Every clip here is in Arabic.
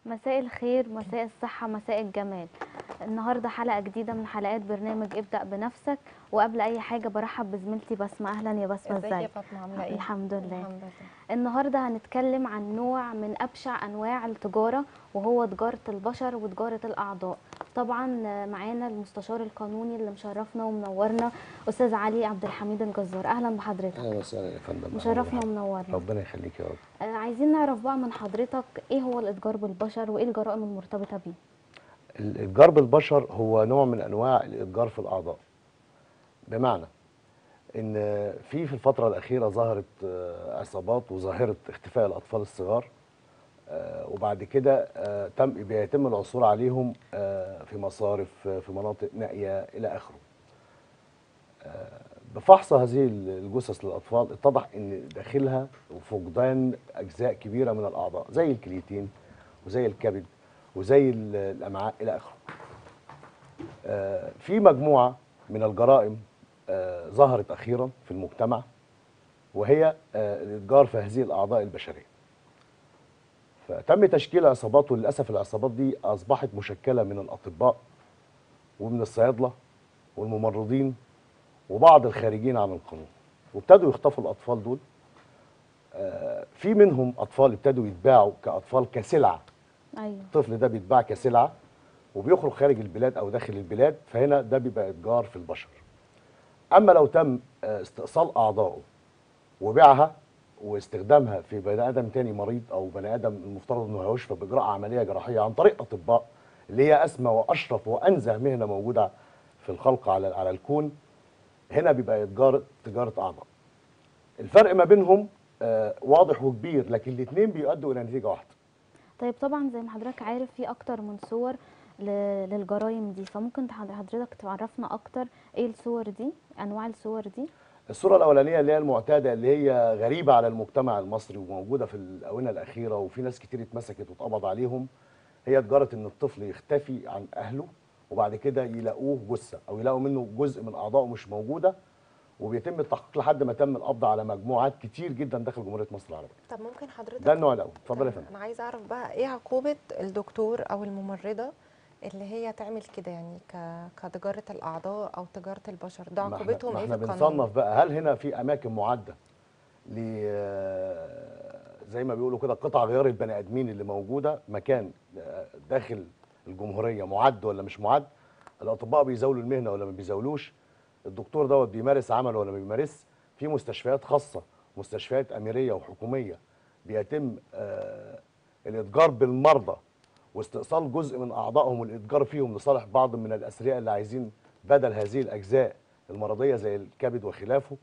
مساء الخير، مساء الصحة، مساء الجمال. النهاردة حلقة جديدة من حلقات برنامج ابدأ بنفسك. وقبل أي حاجة برحب بزميلتي بسمة. أهلا يا بسمة، ازيك يا ازيك؟ فاطمه؟ عامله ايه؟ الحمد لله. الحمد لله. النهاردة هنتكلم عن نوع من أبشع أنواع التجارة، وهو تجارة البشر وتجارة الأعضاء. طبعا معانا المستشار القانوني اللي مشرفنا ومنورنا، أستاذ علي عبد الحميد الجزار. أهلا بحضرتك. اهلا وسهلا يا فندم، اهلا مشرفنا بحضرتك. ومنورنا. ربنا يخليك يا رب. عايزين نعرف بقى من حضرتك إيه هو الإتجار بالبشر وإيه الجرائم المرتبطة بيه. الاتجار بالبشر هو نوع من انواع الاتجار في الاعضاء، بمعنى ان في الفتره الاخيره ظهرت عصابات وظاهره اختفاء الاطفال الصغار، وبعد كده بيتم العثور عليهم في مصارف، في مناطق نائيه الى اخره. بفحص هذه الجثث للاطفال اتضح ان داخلها فقدان اجزاء كبيره من الاعضاء، زي الكليتين وزي الكبد وزي الامعاء الى اخره. في مجموعه من الجرائم ظهرت اخيرا في المجتمع، وهي الاتجار في هذه الاعضاء البشريه. فتم تشكيل عصابات، وللاسف العصابات دي اصبحت مشكله من الاطباء ومن الصيادله والممرضين وبعض الخارجين عن القانون، وابتدوا يخطفوا الاطفال دول. في منهم اطفال ابتدوا يتباعوا كاطفال كسلعه. أيوه. الطفل ده بيتباع كسلعه وبيخرج خارج البلاد او داخل البلاد، فهنا ده بيبقى اتجار في البشر. اما لو تم استئصال اعضائه وبيعها واستخدامها في بني ادم تاني مريض، او بني ادم المفترض انه هيشفى باجراء عمليه جراحيه عن طريق اطباء، اللي هي اسمى واشرف وانزه مهنه موجوده في الخلق على الكون، هنا بيبقى تجاره اعضاء. الفرق ما بينهم واضح وكبير، لكن الاثنين بيؤدوا الى نتيجه واحده. طيب طبعا زي ما حضرتك عارف في اكتر من صور للجرائم دي، فممكن حضرتك تعرفنا اكتر ايه الصور دي، انواع الصور دي. الصورة الأولانية اللي هي المعتادة، اللي هي غريبة على المجتمع المصري وموجودة في الآونة الأخيرة، وفي ناس كتير اتمسكت واتقبض عليهم، هي تجارة إن الطفل يختفي عن أهله وبعد كده يلاقوه جثة أو يلاقوا منه جزء من أعضائه مش موجودة، وبيتم التحقيق لحد ما تم القبض على مجموعات كتير جدا داخل جمهورية مصر العربية. طب ممكن حضرتك ده النوع الأول. اتفضل يا طب فندم. انا عايزه اعرف بقى ايه عقوبه الدكتور او الممرضه اللي هي تعمل كده، يعني كتجاره الاعضاء او تجاره البشر، ده عقوبتهم ما ايه في احنا القانون؟ بنصنف بقى، هل هنا في أماكن معدة ل زي ما بيقولوا كده قطع غيار البني ادمين اللي موجوده، مكان داخل الجمهوريه معد ولا مش معد؟ الاطباء بيزاولوا المهنه ولا ما بيزاولوش؟ الدكتور دوت بيمارس عمله ولا ما بيمارس؟ في مستشفيات خاصه، مستشفيات اميريه وحكوميه، بيتم الاتجار بالمرضى واستئصال جزء من اعضائهم والاتجار فيهم لصالح بعض من الاثرياء اللي عايزين بدل هذه الاجزاء المرضيه زي الكبد وخلافه.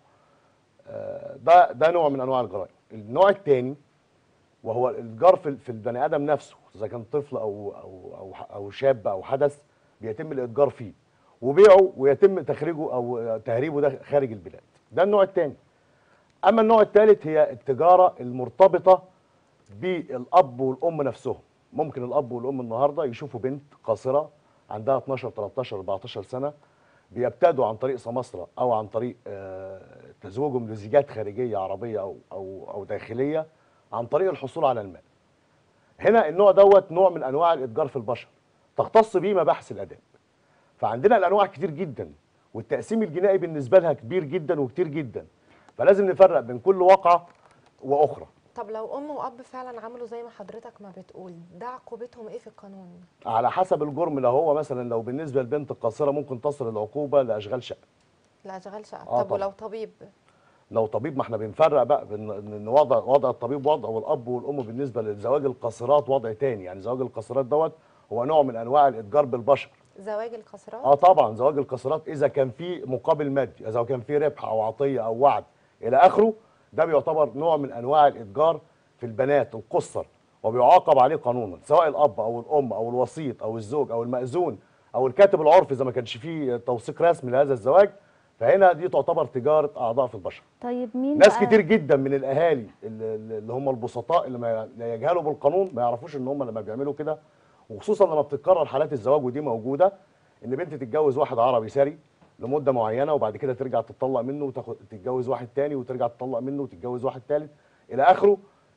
ده نوع من انواع الجرائم. النوع الثاني وهو الاتجار في البني ادم نفسه، اذا كان طفل او شاب او حدث، بيتم الاتجار فيه وبيعه ويتم تخريجه او تهريبه ده خارج البلاد. ده النوع الثاني. اما النوع الثالث هي التجاره المرتبطه بالاب والام نفسهم. ممكن الاب والام النهارده يشوفوا بنت قاصره عندها 12 13 14 سنه، بيبتدوا عن طريق سماسرة او عن طريق تزويجهم لزيجات خارجيه عربيه او داخليه عن طريق الحصول على المال. هنا النوع دوت نوع من انواع الاتجار في البشر، تختص به مباحث الاداب. فعندنا الانواع كتير جدا، والتقسيم الجنائي بالنسبه لها كبير جدا وكتير جدا، فلازم نفرق بين كل واقعه واخرى. طب لو ام واب فعلا عملوا زي ما حضرتك ما بتقول، ده عقوبتهم ايه في القانون؟ على حسب الجرم. لو هو مثلا لو بالنسبه للبنت القاصره ممكن تصل العقوبه لاشغال شقه. لا اشغال شقه. طب طبعا. ولو طبيب؟ لو طبيب، ما احنا بنفرق بقى بين ان وضع الطبيب وضع، والاب والام بالنسبه لزواج القاصرات وضع تاني. يعني زواج القاصرات دوت هو نوع من انواع الاتجار بالبشر. زواج القاصرات؟ طبعا زواج القاصرات اذا كان في مقابل مادي، اذا كان في ربح او عطيه او وعد الى اخره، ده بيعتبر نوع من انواع الاتجار في البنات القُصّر، وبيعاقب عليه قانونا، سواء الاب او الام او الوسيط او الزوج او المأذون او الكاتب العرفي اذا ما كانش فيه توثيق رسمي لهذا الزواج. فهنا دي تعتبر تجاره اعضاء في البشر. طيب مين ناس بقى؟ كتير جدا من الاهالي اللي هم البسطاء اللي لا يجهلوا بالقانون، ما يعرفوش ان هم لما بيعملوا كده، وخصوصا لما بتتكرر حالات الزواج ودي موجوده، ان بنت تتجوز واحد عربي ساري لمده معينه وبعد كده ترجع تتطلق منه وتاخد تتجوز واحد تاني وترجع تتطلق منه وتتجوز واحد تالت الى اخره.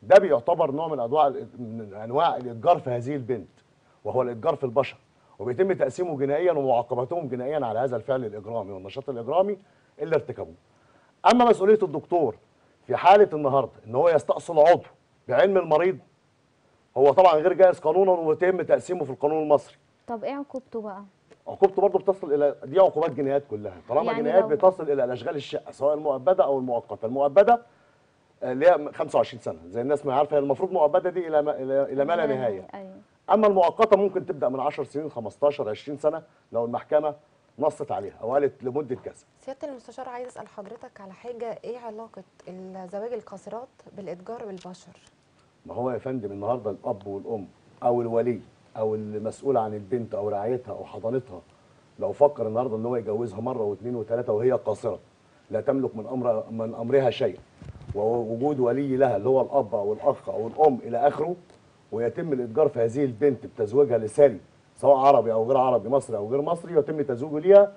ده بيعتبر نوع من انواع الاتجار في هذه البنت، وهو الاتجار في البشر، وبيتم تقسيمه جنائيا ومعاقبتهم جنائيا على هذا الفعل الاجرامي والنشاط الاجرامي اللي ارتكبوه. اما مسؤوليه الدكتور في حاله النهارده ان هو يستأصل عضو بعلم المريض، هو طبعا غير جائز قانونا ويتم تقسيمه في القانون المصري. طب ايه عقوبته بقى؟ عقوبته برضه بتصل الى، دي عقوبات جنايات كلها، طالما يعني جنايات لو بتصل الى الاشغال الشقه سواء المؤبده او المؤقته. المؤبده اللي هي 25 سنه زي الناس ما عارفه، هي المفروض مؤبده دي الى ما لا نهايه. ايوه. اما المؤقته ممكن تبدا من 10 سنين، 15، 20 سنه لو المحكمه نصت عليها او قالت لمده كذا. سياده المستشار، عايز اسال حضرتك على حاجه، ايه علاقه الزواج القاصرات بالاتجار بالبشر؟ ما هو يا فندم النهارده الاب والام او الولي او المسؤول عن البنت او رعايتها او حضانتها لو فكر النهارده ان هو يجوزها مره واثنين وثلاثه وهي قاصره لا تملك من امرها شيء، ووجود ولي لها اللي هو الاب او الاخ او الام الى اخره، ويتم الاتجار في هذه البنت بتزويجها لساري سواء عربي او غير عربي، مصري او غير مصري، يتم تزويجه ليها،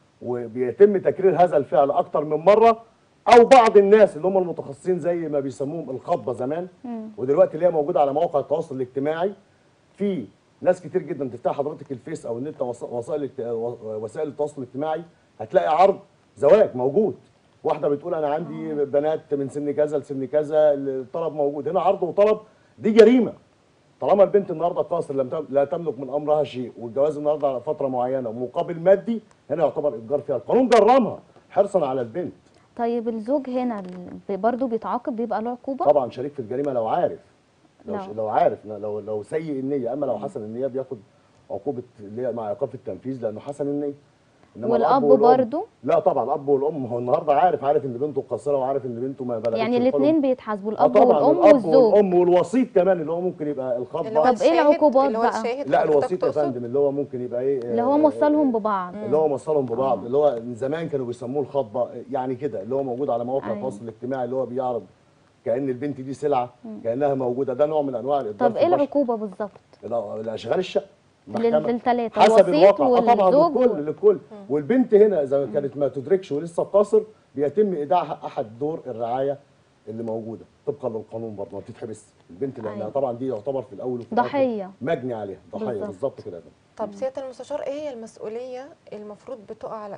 وبيتم تكرير هذا الفعل اكتر من مره، او بعض الناس اللي هم المتخصصين زي ما بيسموهم الخطبه زمان، ودلوقتي اللي هي موجوده على مواقع التواصل الاجتماعي. في ناس كتير جدا تفتح حضرتك الفيس او النت او وسائل التواصل الاجتماعي، هتلاقي عرض زواج موجود. واحده بتقول انا عندي بنات من سن كذا لسن كذا، الطلب موجود هنا، عرض وطلب، دي جريمه. طالما البنت النهارده قاصر لا تملك من امرها شيء، والجواز النهارده على فتره معينه ومقابل مادي، هنا يعتبر اتجار فيها. القانون جرمها حرصا على البنت. طيب الزوج هنا برضه بيتعاقب، بيبقى له عقوبه؟ طبعا شريك في الجريمه لو عارف، لا. لو عارف، لو سيء النيه. اما لو حسن النيه بياخد عقوبه اللي هي مع ايقاف التنفيذ لانه حسن النيه. انما والاب الأب والأم برضه؟ لا طبعا الاب والام هو النهارده عارف ان بنته قاصره وعارف ان بنته ما بلغتش يعني الحلم. الاثنين بيتحاسبوا، الاب طبعا والام الاب والزوج. والام والوسيط كمان اللي هو ممكن يبقى الخطبه. اللي هو طب ايه الشاهد، العقوبات اللي هو بقى؟ الشاهد لا حضرتك الوسيط يا تقصد؟ فندم اللي هو ممكن يبقى ايه، اللي هو موصلهم ببعض. اللي هو موصلهم ببعض، اللي هو زمان كانوا بيسموه الخطبه يعني كده، اللي هو موجود على مواقع أيوة. التواصل الاجتماعي، اللي هو بيعرض كأن البنت دي سلعه، كأنها موجوده. ده نوع من انواع الاتجار طب في ايه البشر. العقوبه بالظبط؟ الاشغال الشقه للثلاثه، حسب الوسيط الواقع. طبعا والزوج للكل. والبنت هنا اذا كانت ما تدركش ولسه قاصر بيتم ايداعها احد دور الرعايه اللي موجوده طبقا للقانون برضه، ما بتتحبس البنت لانها أيوة. طبعا دي يعتبر في الاول وفي الآخر ضحيه. مجني عليها، ضحيه بالظبط. بالظبط كده يا فندم. طب سياده المستشار، ايه هي المسؤوليه المفروض بتقع على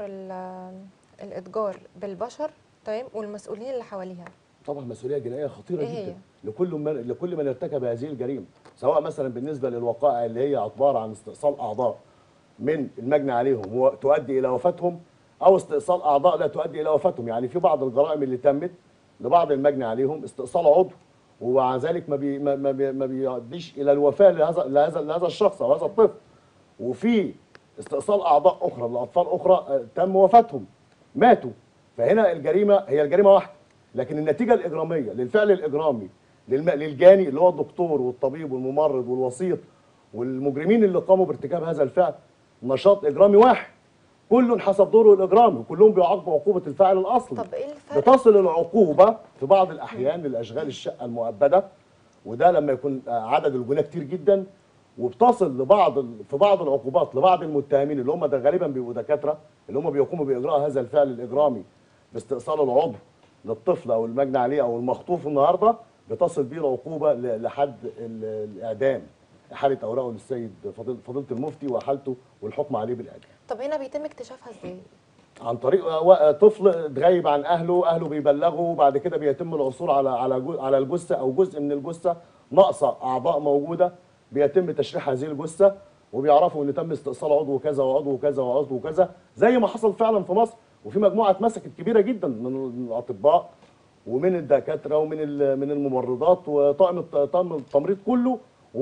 الاتجار بالبشر، تمام، والمسؤولين اللي حواليها؟ طبعا مسؤوليه جنائيه خطيره إيه هي؟ جدا لكل من ارتكب هذه الجريمه، سواء مثلا بالنسبه للوقائع اللي هي عباره عن استئصال اعضاء من المجني عليهم وتؤدي الى وفاتهم، او استئصال اعضاء لا تؤدي الى وفاتهم. يعني في بعض الجرائم اللي تمت لبعض المجني عليهم استئصال عضو ومع ذلك ما بيؤديش الى الوفاه لهذا الشخص او هذا الطفل، وفي استئصال اعضاء اخرى لاطفال اخرى تم وفاتهم، ماتوا. فهنا الجريمه هي الجريمه واحده، لكن النتيجه الاجراميه للفعل الاجرامي للجاني اللي هو الدكتور والطبيب والممرض والوسيط والمجرمين اللي قاموا بارتكاب هذا الفعل نشاط اجرامي واحد، كل حسب دوره الاجرامي، وكلهم بيعاقبوا عقوبه الفاعل الاصلي. طب ايه الفرق؟ بتصل العقوبه في بعض الاحيان للاشغال الشقه المؤبده، وده لما يكون عدد الجناه كتير جدا، وبتصل في بعض العقوبات لبعض المتهمين اللي هم ده غالبا بيبقوا دكاتره اللي هم بيقوموا باجراء هذا الفعل الاجرامي باستئصال العضو للطفل او المجني عليه او المخطوف النهارده، بتصل بيه العقوبه لحد الاعدام، احاله اوراقه للسيد فضيله المفتي واحالته والحكم عليه بالاعدام. طب هنا بيتم اكتشافها ازاي؟ عن طريق طفل غايب عن اهله بيبلغوا، وبعد كده بيتم العثور على الجثه او جزء من الجثه، ناقصه اعضاء موجوده، بيتم تشريح هذه الجثه، وبيعرفوا ان تم استئصال عضو كذا وعضو كذا وعضو كذا، زي ما حصل فعلا في مصر. وفي مجموعه اتمسكت كبيره جدا من الاطباء ومن الدكاتره ومن من الممرضات وطاقم التمريض كله،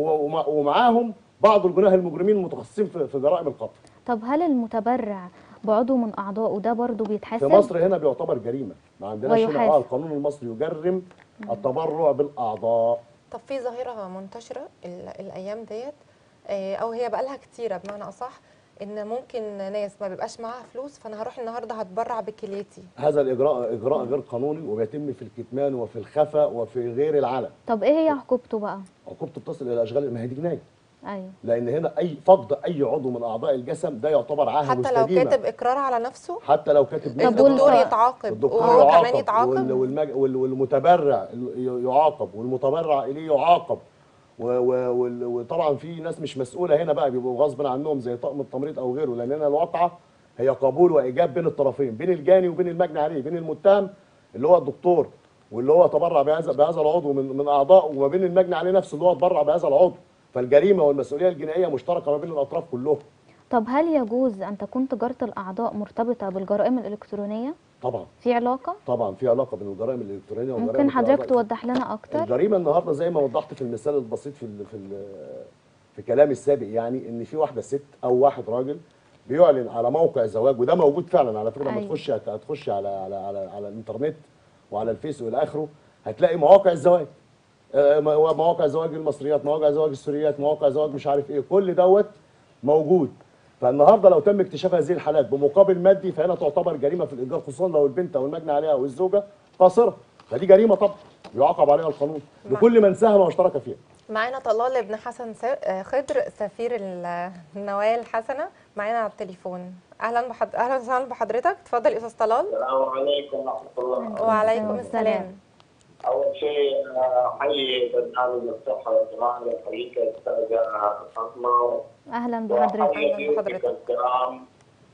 ومعاهم بعض الجناه المجرمين المتخصصين في جرائم القتل. طب هل المتبرع بعضو من اعضائه ده برضه بيتحاسب؟ في مصر هنا بيعتبر جريمه، ما عندناش هنا ويحاسب. القانون المصري يجرم التبرع بالاعضاء. طب في ظاهره منتشره الايام ديت، او هي بقى لها كتيره بمعنى اصح، ان ممكن ناس ما بيبقاش معاها فلوس، فانا هروح النهارده هتبرع بكليتي. هذا اجراء غير قانوني، وبيتم في الكتمان وفي الخفاء وفي غير العلن. طب ايه هي عقوبته بقى؟ عقوبته بتصل الى اشغال، ما هي دي جنايه. ايوه. لان هنا اي فقد اي عضو من اعضاء الجسم ده يعتبر عاهه حتى لو مستديمه. كاتب اقرار على نفسه حتى لو كاتب طب الدكتور والق- يتعاقب الدكتور وهو كمان يعاقب يتعاقب. والمتبرع يعاقب والمتبرع اليه يعاقب. وطبعا في ناس مش مسؤوله هنا بقى بيبقوا غصب عنهم زي طاقم التمريض او غيره، لان هنا الواقعه هي قبول وايجاب بين الطرفين، بين الجاني وبين المجني عليه، بين المتهم اللي هو الدكتور واللي هو تبرع بهذا العضو من اعضائه، وما بين المجني عليه نفسه اللي هو تبرع بهذا العضو. فالجريمه والمسؤوليه الجنائيه مشتركه ما بين الاطراف كلهم. طب هل يجوز ان تكون تجاره الاعضاء مرتبطه بالجرائم الالكترونيه؟ طبعا في علاقه؟ طبعا في علاقه بين الجرائم الالكترونيه والجرائم ممكن بتاع حضرتك الأعضاء. توضح لنا اكتر؟ الجريمه النهارده زي ما وضحت في المثال البسيط في كلامي السابق، يعني ان في واحده ست او واحد راجل بيعلن على موقع زواج، وده موجود فعلا على فكره. لما أيوة. هتخش على الانترنت وعلى الفيس والى اخره، هتلاقي مواقع الزواج، مواقع زواج المصريات، مواقع زواج السوريات، مواقع زواج مش عارف ايه، كل دوت موجود. فالنهارده لو تم اكتشاف هذه الحالات بمقابل مادي، فهنا تعتبر جريمه في الايجار، خصوصا لو البنت او المجني عليها او الزوجه قاصره، فدي جريمه طبعا يعاقب عليها القانون لكل من ساهم واشترك فيها. معانا طلال ابن حسن خضر سفير النوايا الحسنه معانا على التليفون. اهلا وسهلا بحضرتك. اتفضل يا استاذ طلال. السلام عليكم ورحمة الله. وعليكم السلام. أول شيء أحيي برنامج الصحة والجمال وأحييك الأستاذة فاطمة. اهلا بحضرتك. أهلا بحضرتك. الكرام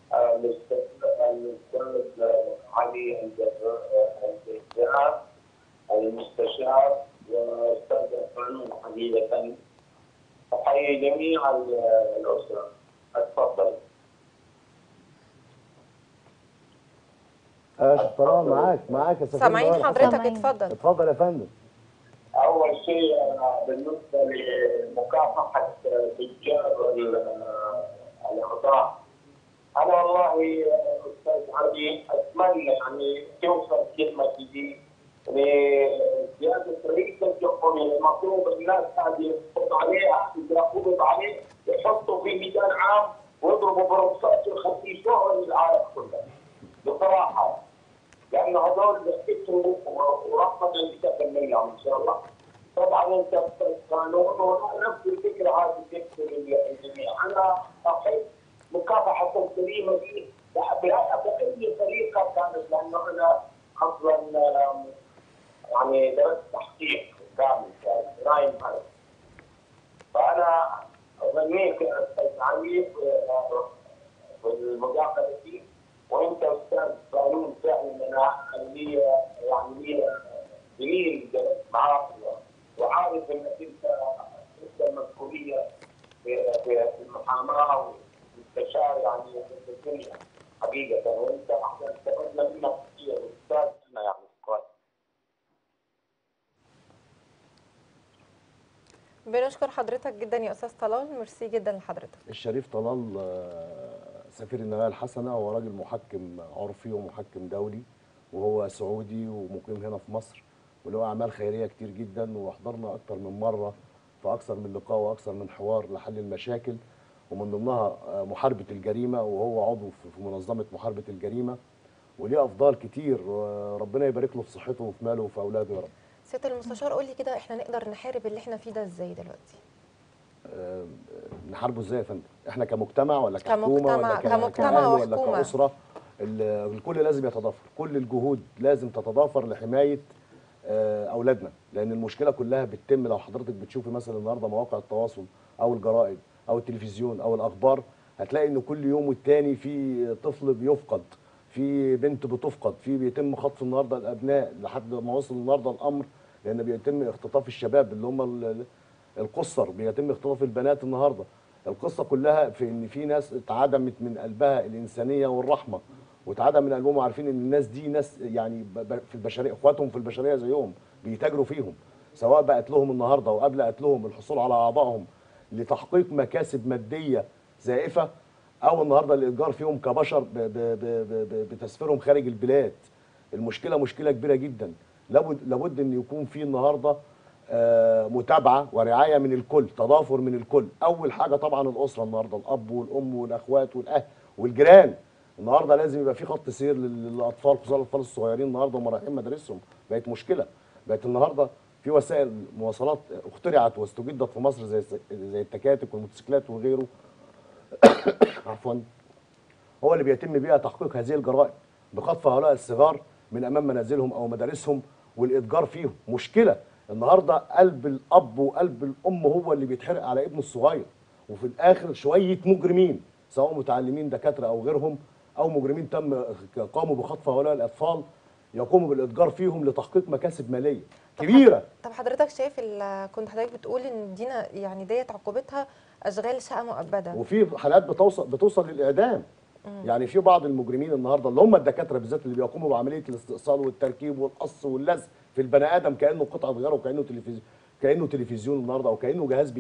الأستاذ علي الجزار المستشار وأستاذ القانون حقيقة. أحيي جميع الأسرة. أتفضل. طبعا معاك يا سفير سامعين النوايا حضرتك. سامعين. اتفضل. اتفضل يا فندم. أول شيء بالنسبة لمكافحة تجار الأخطاء، أنا والله أستاذ علي أتمنى يعني توصل كلمتي دي لسيادة رئيس الجمهورية. المفروض الناس هذه يقبض عليها، إذا قبض عليه يحطوا في ميدان عام ويضربوا برصاص ويخليه شهرة للعالم كله. بصراحة لأن هذول بيحكوا وربنا يستقبل منهم إن شاء الله. طبعا أنت قانون ونفس الفكرة هذه تكتب للجميع. أنا أحب مكافحة الجريمة دي بأي طريقة كانت، لأنه أنا أصلا يعني درست تحقيق كامل جرائم هذا. فأنا أغنيك يا أستاذ علي والمداخلة دي، وانت استاذ قانون فعلا. انا لي يعني لي سنين جلست معاك وعارف انك انت المسؤوليه في المحاماه والمستشار يعني في الدنيا حقيقه، وانت احنا استفدنا منك كثير استاذنا يعني. بنشكر حضرتك جدا يا استاذ طلال. ميرسي جدا لحضرتك. الشريف طلال سفير النوايا الحسنه، هو راجل محكم عرفي ومحكم دولي، وهو سعودي ومقيم هنا في مصر، وله اعمال خيريه كتير جدا، وحضرنا اكتر من مره في اكثر من لقاء واكثر من حوار لحل المشاكل، ومن ضمنها محاربه الجريمه، وهو عضو في منظمه محاربه الجريمه، وليه افضال كتير. ربنا يبارك له في صحته وفي ماله وفي اولاده يا رب. سياده المستشار، قول لي كده، احنا نقدر نحارب اللي احنا فيه ده ازاي دلوقتي؟ نحاربه ازاي يا فندم؟ احنا كمجتمع ولا كحكومه كمجتمع كأهل ولا وحكومة. كأسرة؟ الكل لازم يتضافر، كل الجهود لازم تتضافر لحمايه اولادنا، لان المشكله كلها بتتم لو حضرتك بتشوفي مثلا النهارده مواقع التواصل او الجرائد او التلفزيون او الاخبار، هتلاقي ان كل يوم والتاني في طفل بيفقد، في بنت بتفقد، في بيتم خطف النهارده الابناء، لحد ما وصل النهارده الامر لان بيتم اختطاف الشباب اللي هم القُصّر، بيتم اختطاف البنات النهارده. القصه كلها في ان في ناس اتعدمت من قلبها الانسانيه والرحمه، واتعدم من قلبهم، عارفين ان الناس دي ناس يعني في البشريه، اخواتهم في البشريه زيهم، بيتاجروا فيهم، سواء بقى قتلهم النهارده وقبل قتلهم الحصول على اعضائهم لتحقيق مكاسب ماديه زائفه، او النهارده الاتجار فيهم كبشر بتسفيرهم خارج البلاد. المشكله مشكله كبيره جدا، لابد ان يكون في النهارده متابعه ورعايه من الكل، تضافر من الكل. اول حاجه طبعا الاسره النهارده، الاب والام والاخوات والاهل والجيران. النهارده لازم يبقى في خط سير للاطفال، خصوصا الاطفال الصغيرين النهارده هم رايحين مدارسهم، بقت مشكله. بقت النهارده في وسائل مواصلات اخترعت واستجدت في مصر زي التكاتك والموتوسيكلات وغيره عفوا، هو اللي بيتم بيها تحقيق هذه الجرائم بخطف هؤلاء الصغار من امام منازلهم او مدارسهم والاتجار فيهم. مشكله النهارده قلب الاب وقلب الام هو اللي بيتحرق على ابنه الصغير، وفي الاخر شويه مجرمين سواء متعلمين دكاتره او غيرهم او مجرمين قاموا بخطف هؤلاء الاطفال يقوموا بالاتجار فيهم لتحقيق مكاسب ماليه كبيره. طب حضرتك شايف كنت حضرتك بتقول ان دينا يعني ديت عقوبتها اشغال شقه مؤبده، وفي حالات بتوصل للاعدام. يعني في بعض المجرمين النهارده اللي هم الدكاتره بالذات اللي بيقوموا بعمليه الاستئصال والتركيب والقص واللزق في البني ادم كانه قطعه غيره وكانه تلفزيون النهارده او كانه جهاز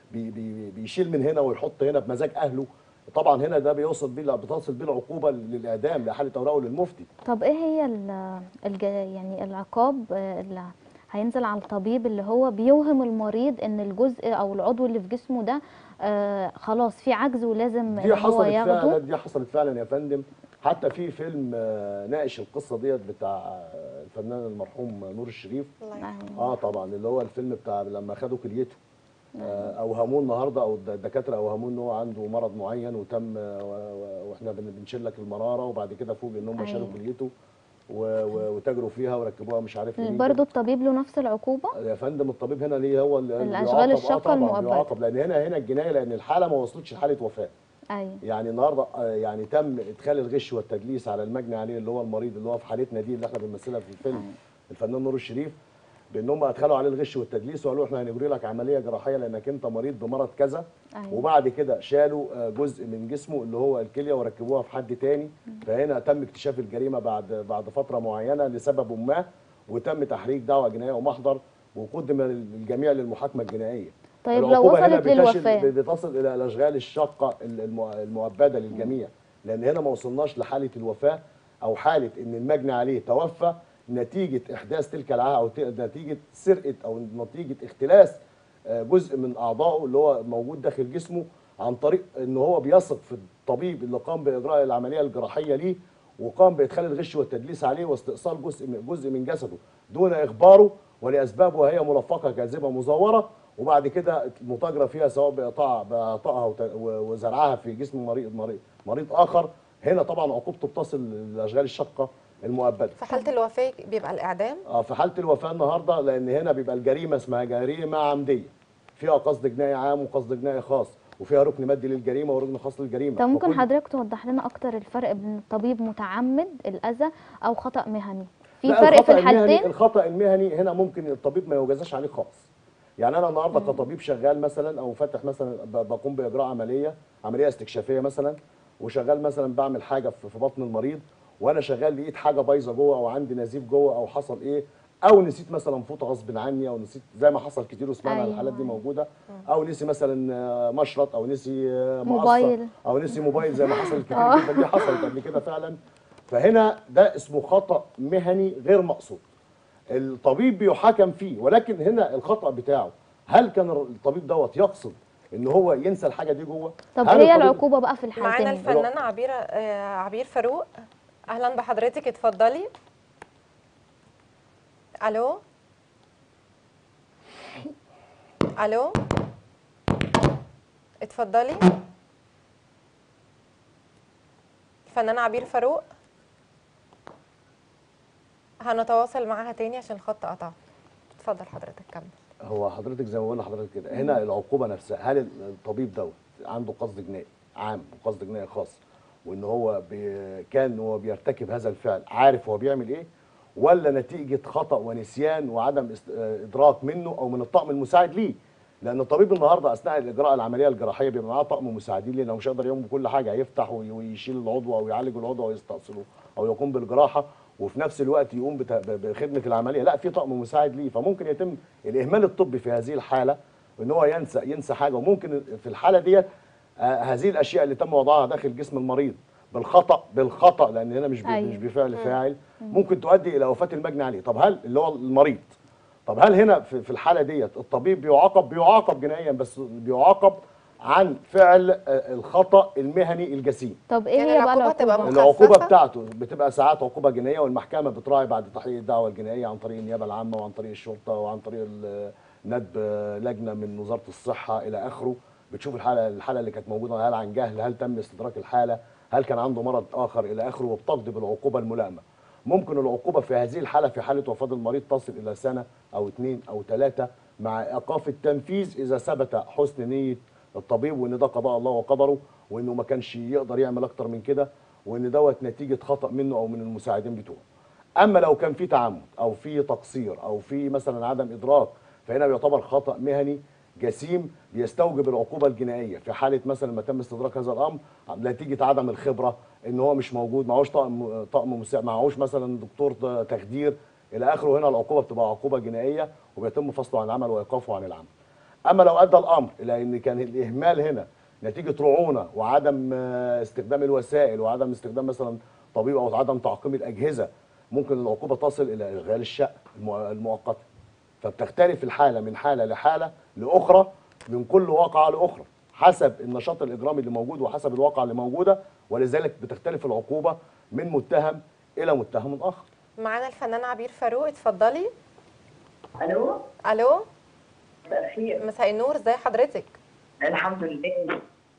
بيشيل من هنا ويحط هنا بمزاج اهله. طبعا هنا ده بتصل بيه العقوبه للاعدام لاحاله اوراقه للمفتي. طب ايه هي يعني العقاب اللي هينزل على الطبيب اللي هو بيوهم المريض ان الجزء او العضو اللي في جسمه ده خلاص في عجز ولازم دي هو ياخده؟ دي حصلت فعلا يا فندم. حتى في فيلم ناقش القصه ديت بتاع الفنان المرحوم نور الشريف. طبعا اللي هو الفيلم بتاع لما خدوا كليته اوهموه النهارده او الدكاتره اوهموه ان هو عنده مرض معين وتم واحنا بنشيل لك المراره، وبعد كده فوق ان هم شالوا كليته وتاجروا فيها وركبوها مش عارف ايه. برضه الطبيب له نفس العقوبه يا فندم. الطبيب هنا ليه هو الاشغال الشاقه المؤبده، لان هنا الجنايه لان الحاله ما وصلتش لحاله وفاه. ايوه. يعني النهارده يعني تم ادخال الغش والتدليس على المجني عليه اللي هو المريض اللي هو في حالتنا دي اللي احنا بنمثلها في الفيلم الفنان نور الشريف، بان هم ادخلوا عليه الغش والتدليس وقالوا احنا هنجري لك عمليه جراحيه لانك انت مريض بمرض كذا. وبعد كده شالوا جزء من جسمه اللي هو الكليه وركبوها في حد تاني. فهنا تم اكتشاف الجريمه بعد فتره معينه لسبب ما، وتم تحريك دعوى جنائيه ومحضر وقدم الجميع للمحاكمه الجنائيه. طيب لو وصلت للوفاه بتصل الى الاشغال الشاقه المؤبده للجميع، لان هنا ما وصلناش لحاله الوفاه او حاله ان المجني عليه توفى نتيجه احداث تلك العاهه او نتيجه سرقه او نتيجه اختلاس جزء من اعضائه اللي هو موجود داخل جسمه عن طريق ان هو بيثق في الطبيب اللي قام باجراء العمليه الجراحيه ليه وقام بادخال الغش والتدليس عليه واستئصال جزء من جسده دون اخباره ولاسباب وهي ملفقه كاذبه مزوره، وبعد كده المتاجره فيها سواء باعطائها وزرعها في جسم مريض اخر. هنا طبعا عقوبته بتصل للاشغال الشاقه المؤبده. في حاله الوفاه بيبقى الاعدام؟ في حاله الوفاه النهارده لان هنا بيبقى الجريمه اسمها جريمه عمديه فيها قصد جنائي عام وقصد جنائي خاص وفيها ركن مادي للجريمه وركن خاص للجريمه. طب ممكن حضرتك توضح لنا اكتر الفرق بين الطبيب متعمد الاذى او خطا مهني؟ في فرق في الحالتين؟ الخطا المهني هنا ممكن الطبيب ما يجازاش عليه خالص. يعني انا النهارده كطبيب شغال مثلا او فاتح مثلا بقوم باجراء عمليه استكشافيه مثلا، وشغال مثلا بعمل حاجه في بطن المريض وانا شغال لقيت حاجه بايظه جوه او عندي نزيف جوه او حصل ايه او نسيت مثلا فوطه غصب عني او نسيت زي ما حصل كتير وسمعنا الحالات دي موجوده، او نسي مثلا مشرط او نسي موبايل او نسي موبايل زي ما حصل كتير جدا. دي حصلت قبل كده فعلا. فهنا ده اسمه خطا مهني غير مقصود. الطبيب بيحاكم فيه، ولكن هنا الخطا بتاعه هل كان الطبيب دوت يقصد ان هو ينسى الحاجه دي جوه؟ طب هي العقوبه بقى في الحالتين؟ معانا الفنانه عبير فاروق. اهلا بحضرتك، اتفضلي. الو الو اتفضلي الفنانه عبير فاروق. هنتواصل معاها تاني عشان الخط قطع. اتفضل حضرتك كمل. هو حضرتك زي ما بقول لحضرتك كده هنا العقوبه نفسها، هل الطبيب دوت عنده قصد جنائي عام وقصد جنائي خاص وان هو كان هو بيرتكب هذا الفعل عارف هو بيعمل ايه، ولا نتيجه خطا ونسيان وعدم ادراك منه او من الطاقم المساعد ليه؟ لان الطبيب النهارده اثناء الاجراء العمليه الجراحيه بيبقى معاه طاقم مساعدين ليه، لو مش هيقدر يقوم بكل حاجه هيفتح ويشيل العضو او يعالج العضو او يستأصله او يقوم بالجراحه وفي نفس الوقت يقوم بخدمه العمليه، لا في طاقم مساعد ليه. فممكن يتم الاهمال الطبي في هذه الحاله ان هو ينسى حاجه، وممكن في الحاله ديت هذه الاشياء اللي تم وضعها داخل جسم المريض بالخطا لان هنا مش بفعل فاعل ممكن تؤدي الى وفاه المجني عليه. طب هل اللي هو المريض، طب هل هنا في الحاله ديت الطبيب بيعاقب جنائيا بس بيعاقب عن فعل الخطا المهني الجسيم. طب ايه يعني هي بقى العقوبة تبقى العقوبه؟ مخففة؟ العقوبه بتاعته بتبقى ساعات عقوبه جنائيه، والمحكمه بتراعي بعد تحقيق الدعوه الجنائيه عن طريق النيابه العامه وعن طريق الشرطه وعن طريق ندب لجنه من وزاره الصحه الى اخره. بتشوف الحاله اللي كانت موجوده، هل عن جهل، هل تم استدراك الحاله، هل كان عنده مرض اخر الى اخره، وبتقضي بالعقوبه الملائمه. ممكن العقوبه في هذه الحاله، في حاله وفاه المريض، تصل الى سنه او 2 أو 3 مع ايقاف التنفيذ اذا ثبت حسن نيه الطبيب وان ده قضاء الله وقدره، وانه ما كانش يقدر يعمل اكتر من كده، وان دوت نتيجه خطا منه او من المساعدين بتوعه. اما لو كان في تعمد او في تقصير او في مثلا عدم ادراك، فهنا بيعتبر خطا مهني جسيم بيستوجب العقوبه الجنائيه. في حاله مثلا ما تم استدراك هذا الامر نتيجه عدم الخبره، ان هو مش موجود، معهوش طقم مساعد، معهوش مثلا دكتور تخدير الى اخره، هنا العقوبه بتبقى عقوبه جنائيه وبيتم فصله عن العمل وايقافه عن العمل. اما لو ادى الامر الى ان كان الاهمال هنا نتيجه رعونه وعدم استخدام الوسائل وعدم استخدام مثلا طبيب او عدم تعقيم الاجهزه، ممكن العقوبه تصل الى الغاء الشقه المؤقته. فبتختلف الحاله من حاله لحاله لاخرى، من كل واقعه لاخرى، حسب النشاط الاجرامي اللي موجود وحسب الواقعه اللي موجوده، ولذلك بتختلف العقوبه من متهم الى متهم اخر. معانا الفنانة عبير فاروق، اتفضلي. الو، الو، مساء الخير. مساء النور، ازي حضرتك؟ الحمد لله.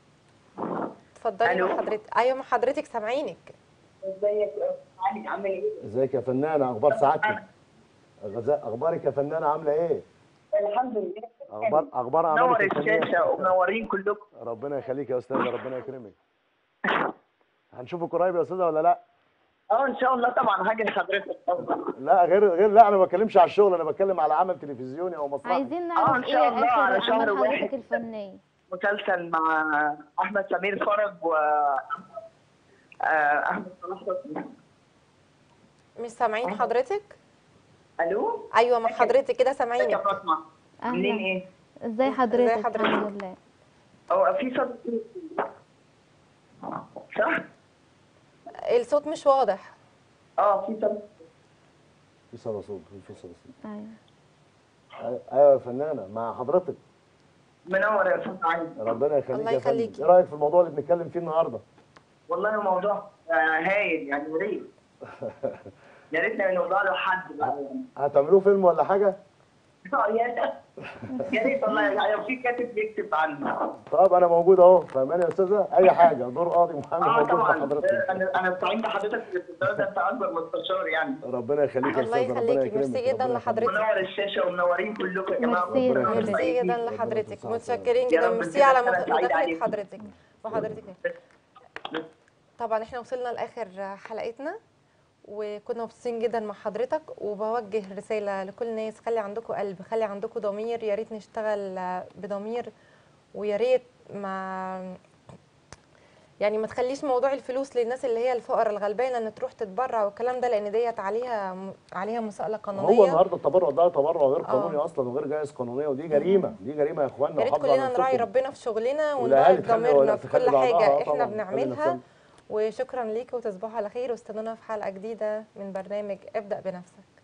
اتفضلي ألو. مع حضرتك. ايوه مع حضرتك، سامعينك. ازيك يا أستاذ علي، عامل ايه؟ ازيك يا فنانه، اخبار سعادتك؟ اخبارك يا فنانه، عامله ايه؟ الحمد لله. اخبار نور اعمالك الفنيه؟ الشاشه ومنورين كلكم. ربنا يخليك يا استاذه، ربنا يكرمك. هنشوفك قريب يا استاذه ولا لا؟ ان شاء الله طبعا هاجي لحضرتك طبعا. لا غير لا، انا ما بتكلمش على الشغل، انا بتكلم على عمل تلفزيوني او مسرحي. عايزين نعرف إن ايه شاء الله على اخر شهر اعمال واحد. حضرتك الفنيه؟ مسلسل مع احمد سمير فرج و احمد صلاح حسني. مش سامعين حضرتك؟ الو. ايوه مع حضرتك كده ازيك يا سامعينك. فاطمه؟ منين اهلا، ايه؟ ازاي حضرتك؟ ازي حضرتك؟ الحمد لله. هو في صوت صح؟ الصوت مش واضح. في صوت. في صدى صوت، في صدى صوت. ايوه ايوه يا فنانه مع حضرتك. منور يا استاذ علي. ربنا يخليك الله يا فندم. يخليكي. ايه رايك في الموضوع اللي بنتكلم فيه النهارده؟ والله موضوع هايل يعني، يا ريت يا ريتنا نوضع له حد بقى يعني. هتعملوه فيلم ولا حاجه؟ يا ريت والله، يعني لو في كاتب بيكتب عنه. طب انا موجود اهو، فاهماني يا استاذه؟ اي حاجه، دور قاضي محامي موجود مع طبعا. حضرتك. انا سعيد بحضرتك في الاستاذ، انت اكبر مستشار يعني. ربنا يخليك يا الله استاذه، ربنا يخليكي، يكرمك. ميرسي جدا ربنا لحضرتك. منور الشاشه ومنورين كلكم يا جماعه. ميرسي، ربنا ربنا يخليك. ميرسي جدا ربنا لحضرتك، يسعدك. متشكرين يا جدا. رب ميرسي على تبقى سنة سعيدة مداخلة عليكم. حضرتك وحضرتك. طبعا احنا وصلنا لاخر حلقتنا، وكنا مبسوطين جدا مع حضرتك، وبوجه رساله لكل الناس: خلي عندكم قلب، خلي عندكم ضمير، يا ريت نشتغل بضمير، ويا ريت ما ما تخليش موضوع الفلوس للناس اللي هي الفقراء الغلبانه ان تروح تتبرع والكلام ده، لان ديت عليها مساءله قانونيه. هو النهارده التبرع ده تبرع غير قانوني اصلا وغير جائز قانونيا، ودي جريمه، دي جريمه يا اخوانا. يا ريت وحافظوا على كلنا نراعي نفسكم. ربنا في شغلنا والأهالي ونراعي تخلي ضميرنا في تخلي كل بعضها. حاجه طبعاً، احنا تخلي بنعملها. نفسنا. وشكرا ليكم، وتصبحوا على خير، واستنونا في حلقه جديده من برنامج ابدأ بنفسك.